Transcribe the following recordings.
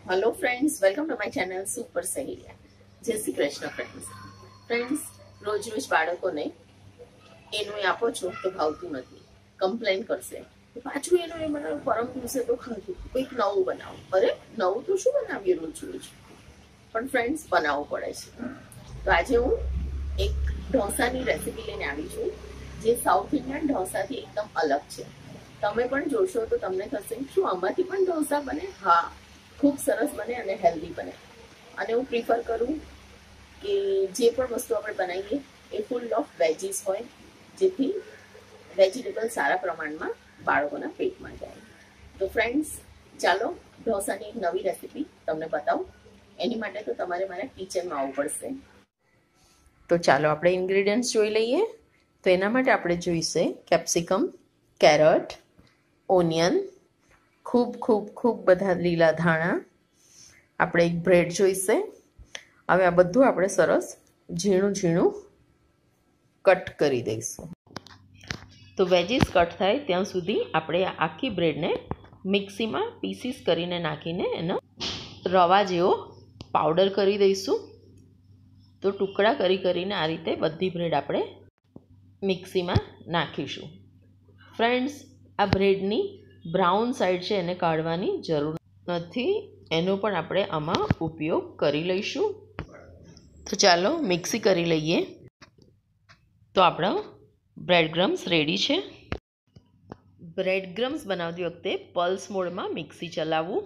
Hello friends, welcome to my channel super Saheliya. Jai Shri Krishna friends रोज रोज બાળકોને એનું આપો છો તો ભાવતું નથી, કમ્પ્લેન કરશે પાછું એનું એ બનાવો, પરમ દિવસે તો ખાધું, કંઈક નવું બનાવો. અરે નવું તો શું બનાવીએ રોજ રોજ, પણ ફ્રેન્ડ્સ બનાવવું પડે છે. તો આજે હું એક ઢોસાની રેસીપી લઈને આવી છું, જે સાઉથ ઇન્ડિયન ઢોસાથી એકદમ અલગ છે. તમે પણ જોશો તો તમને થશે શું આમાંથી પણ ઢોસા બને? હા, ખૂબ સરસ બને અને હેલ્ધી બને. અને હું પ્રિફર કરું કે જે પણ વસ્તુ આપણે બનાવીએ એ ફૂલ ઓફ વેજીસ હોય, જેથી વેજીટેબલ સારા પ્રમાણમાં બાળકોના પેટમાં જાય. તો ફ્રેન્ડ્સ, ચાલો ઢોસાની એક નવી રેસીપી તમને બતાવું. એની માટે તો તમારે મારા કિચનમાં આવવું પડશે. તો ચાલો આપણે ઇન્ગ્રેડિયન્ટ્સ જોઈ લઈએ. તો એના માટે આપણે જોઈશે કેપ્સિકમ, કેરટ, ઓનિયન, ખૂબ ખૂબ ખૂબ બધા લીલા ધાણા, આપણે એક બ્રેડ જોઈશે. હવે આ બધું આપણે સરસ ઝીણું ઝીણું કટ કરી દઈશું. તો વેજીસ કટ થાય ત્યાં સુધી આપણે આખી બ્રેડને મિક્સીમાં પીસીસ કરીને નાખીને એનો રવા જેવો પાવડર કરી દઈશું. તો ટુકડા કરીને આ રીતે બધી બ્રેડ આપણે મિક્સીમાં નાખીશું. ફ્રેન્ડ્સ, આ બ્રેડની બ્રાઉન સાઈડ છે એને કાઢવાની જરૂર નથી, એનો પણ આપણે આમાં ઉપયોગ કરી લઈશું. તો ચાલો મિક્સી કરી લઈએ. તો આપણો બ્રેડ ક્રમ્સ રેડી છે. બ્રેડ ક્રમ્સ બનાવતી વખતે પલ્સ મોડમાં મિક્સી ચલાવવું.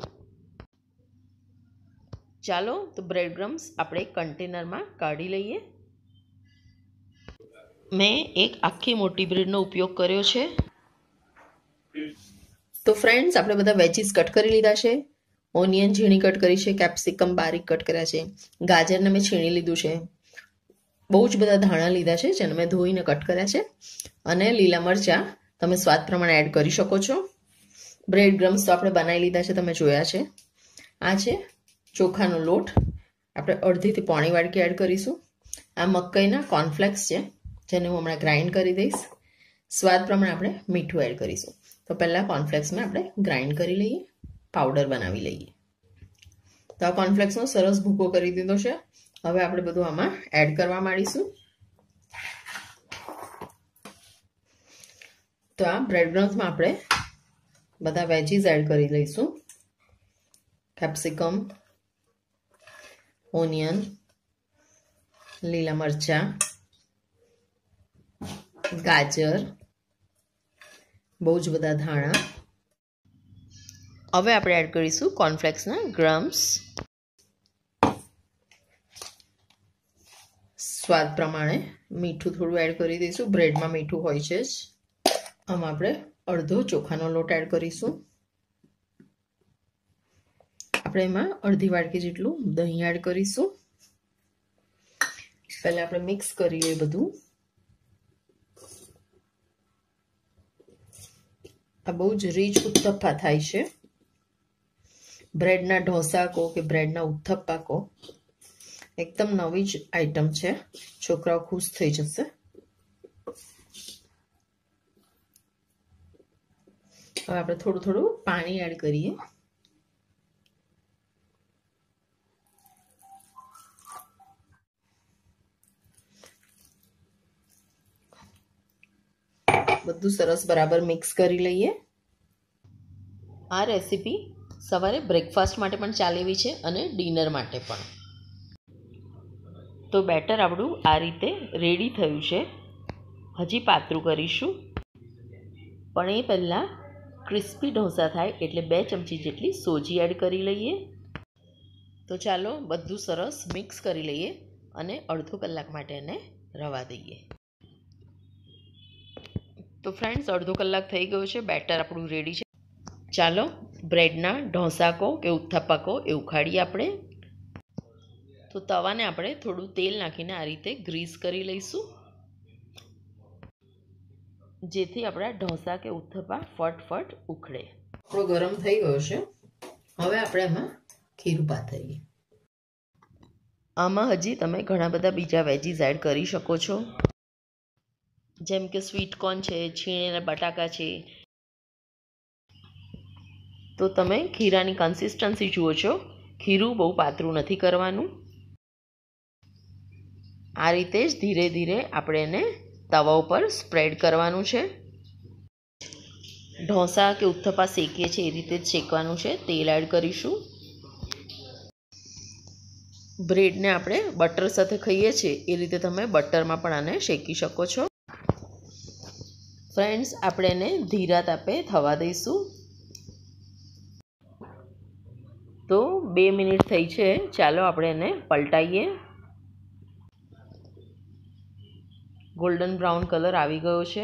ચાલો તો બ્રેડ ક્રમ્સ આપણે કન્ટેનરમાં કાઢી લઈએ. મેં એક આખી મોટી બ્રેડનો ઉપયોગ કર્યો છે. તો ફ્રેન્ડ્સ, આપણે બધા વેજીસ કટ કરી લીધા છે. ઓનિયન ઝીણી કટ કરી છે, કેપ્સિકમ બારીક કટ કર્યા છે, ગાજરને મેં છીણી લીધું છે, બહુ જ બધા ધાણા લીધા છે જેને મેં ધોઈને કટ કર્યા છે, અને લીલા મરચાં તમે સ્વાદ પ્રમાણે એડ કરી શકો છો. બ્રેડ ક્રમ્સ તો આપણે બનાવી લીધા છે, તમે જોયા છે. આ છે ચોખાનો લોટ, આપણે અડધીથી પોણી વાટકી એડ કરીશું. આ મકાઈના કોર્નફ્લેક્સ છે, જેને હું હમણાં ગ્રાઇન્ડ કરી દઈશ. સ્વાદ પ્રમાણે આપણે મીઠું એડ કરીશું. તો પહેલાં કોર્નફ્લેક્સને આપણે ગ્રાઇન્ડ કરી લઈએ, પાવડર બનાવી લઈએ. તો આ કોર્નફ્લેક્સનો સરસ ભૂકો કરી દીધો છે. હવે આપણે બધું આમાં એડ કરવા માંડીશું. તો આ બ્રેડ ક્રમ્સમાં આપણે બધા વેજીસ એડ કરી લઈશું. કેપ્સિકમ, ઓનિયન, લીલા મરચાં, ગાજર, બહુ જ બધા ધાણા. હવે આપણે એડ કરીશું કોર્નફ્લેક્સના ક્રમ્સ. સ્વાદ પ્રમાણે મીઠું થોડું એડ કરી દઈશું. બ્રેડમાં મીઠું હોય છે જ. આમાં આપણે અડધો ચોખાનો લોટ એડ કરીશું. આપણે એમાં અડધી વાટકી જેટલું દહીં એડ કરીશું. પહેલા આપણે મિક્સ કરી લઈએ બધું. આ બહુ જ રીચ ઉત્તપ્પા થાય છે. બ્રેડના ઢોસા કહો કે બ્રેડના ઉત્તપ્પા કહો, એકદમ નવી જ આઈટમ છે. છોકરાઓ ખુશ થઈ જશે. હવે આપણે થોડું થોડું પાણી એડ કરીએ. બધું સરસ બરાબર મિક્સ કરી લઈએ. આ રેસીપી સવારે બ્રેકફાસ્ટ માટે પણ ચાલે એવી છે અને ડિનર માટે પણ. તો બેટર આપણું આ રીતે રેડી થયું છે. હજી પાતળું કરીશું, પણ એ પહેલાં ક્રિસ્પી ઢોસા થાય એટલે 2 ચમચી જેટલી સોજી એડ કરી લઈએ. તો ચાલો બધું સરસ મિક્સ કરી લઈએ અને અડધો કલાક માટે એને રવા દઈએ. તો ફ્રેન્ડ્સ, અડધો કલાક થઈ ગયો છે. બેટર આપણું રેડી છે. ચાલો બ્રેડના ઢોસા કહો કે ઉત્તપ્પા કહો એ ઉખાડીએ આપણે. તો તવાને આપણે થોડું તેલ નાખીને આ રીતે ગ્રીસ કરી લઈશું, જેથી આપણા ઢોસા કે ઉત્તપ્પા ફટફટ ઉખડે. થોડો ગરમ થઈ ગયો છે. હવે આપણે એમાં ખીરું પાથરીએ. આમાં હજી તમે ઘણા બધા બીજા વેજીસ એડ કરી શકો છો, જેમ કે સ્વીટ કોર્ન છે, છીણેલા બટાકા છે. તો તમે ખીરાની કન્સિસ્ટન્સી જુઓ છો ખીરું બહુ પાતળું નથી કરવાનું. આ રીતે જ ધીરે ધીરે આપણે એને તવા ઉપર સ્પ્રેડ કરવાનું છે. ઢોસા કે ઉત્થપા શેકીએ છીએ એ રીતે જ શેકવાનું છે. તેલ એડ કરીશું. બ્રેડને આપણે બટર સાથે ખાઈએ છીએ એ રીતે તમે બટરમાં પણ આને શેકી શકો છો. ફ્રેન્ડ્સ, આપણે એને ધીરા તાપે થવા દઈશું. તો 2 મિનિટ થઈ છે. ચાલો આપણે એને પલટાઈએ. ગોલ્ડન બ્રાઉન કલર આવી ગયો છે.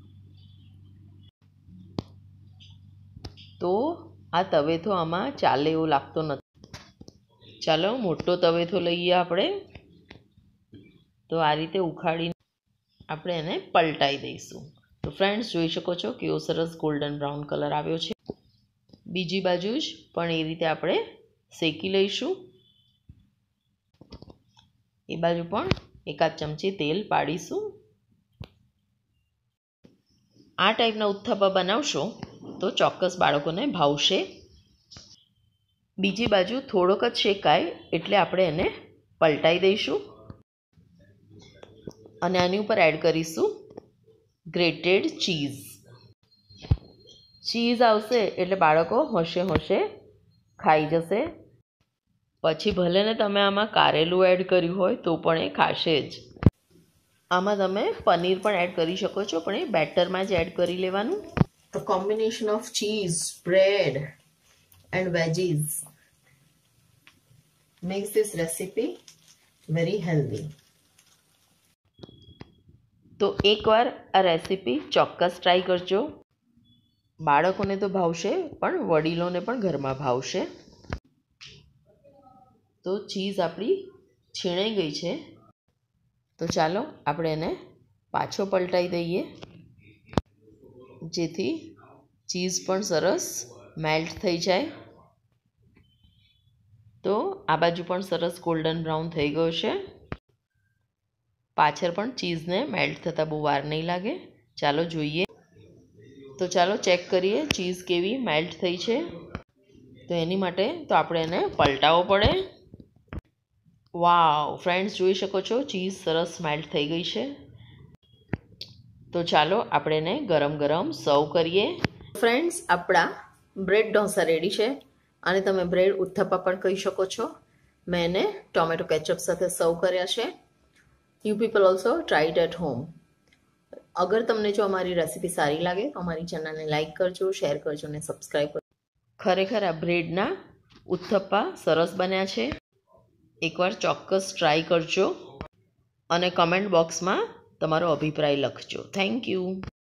તો આ તવેથો આમાં ચાલે એવું લાગતો નથી. ચાલો મોટો તવેથો લઈએ આપણે. તો આ રીતે ઉખાડીને આપણે એને પલટાઈ દઈશું. તો ફ્રેન્ડ્સ, જોઈ શકો છો કેવો સરસ ગોલ્ડન બ્રાઉન કલર આવ્યો છે. બીજી બાજુ જ પણ એ રીતે આપણે શેકી લઈશું. એ બાજુ પણ એકાદ ચમચી તેલ પાડીશું. આ ટાઈપના ઉત્થપા બનાવશો તો ચોક્કસ બાળકોને ભાવશે. બીજી બાજુ થોડોક જ શેકાય એટલે આપણે એને પલટાઈ દઈશું અને આની ઉપર એડ કરીશું ગ્રેટેડ ચીઝ. ચીઝ આવશે એટલે બાળકો હોશે હોશે ખાઈ જશે. પછી ભલે ને તમે આમાં કારેલું એડ કર્યું હોય તો પણ એ ખાશે જ. આમાં તમે પનીર પણ એડ કરી શકો છો, પણ એ બેટરમાં જ એડ કરી લેવાનું. The combination of cheese, bread and veggies makes this recipe very healthy. તો એકવાર આ રેસીપી ચોક્કસ ટ્રાય કરજો. બાળકોને તો ભાવશે પણ વડીલોને પણ ઘરમાં ભાવશે. તો ચીઝ આપણી છીણાઈ ગઈ છે. તો ચાલો આપણે એને પાછો પલટાઈ દઈએ જેથી ચીઝ પણ સરસ મેલ્ટ થઈ જાય. તો આ બાજુ પણ સરસ ગોલ્ડન બ્રાઉન થઈ ગયો છે. પાછળ પણ ચીઝને મેલ્ટ થતાં બહુ વાર નહીં લાગે. ચાલો જોઈએ. તો ચાલો ચેક કરીએ ચીઝ કેવી મેલ્ટ થઈ છે. તો એની માટે તો આપણે એને પલટાવવો પડે. વાવ ફ્રેન્ડ્સ, જોઈ શકો છો ચીઝ સરસ મેલ્ટ થઈ ગઈ છે. તો ચાલો આપણે એને ગરમ ગરમ સર્વ કરીએ. ફ્રેન્ડ્સ, આપણા બ્રેડ ઢોસા રેડી છે. અને તમે બ્રેડ ઉત્થપા પણ કહી શકો છો. મેં એને ટોમેટો કેચઅપ સાથે સર્વ કર્યા છે. You people also try it at home. અગર તમને જો અમારી રેસીપી સારી લાગે તો અમારી ચેનલને લાઇક કરજો, શેર કરજો અને સબસ્ક્રાઈબ કરજો. ખરેખર આ બ્રેડના ઉત્થપા સરસ બન્યા છે. એકવાર ચોક્કસ ટ્રાય કરજો અને કમેન્ટ બોક્સમાં તમારો અભિપ્રાય લખજો. Thank you.